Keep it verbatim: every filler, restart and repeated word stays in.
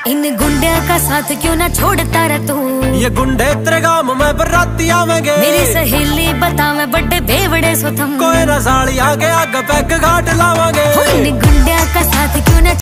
इन गुंडे का साथ क्यों ना छोड़ता रह तू। ये गुंडे तेरे गांव में बराती आवेंगे। मेरी सहेली बता मैं बड़े बेवड़े सुथम। कोई ना साड़ी आगे आगे पैक घाट लावांगे। इन गुंडे का साथ क्यों ना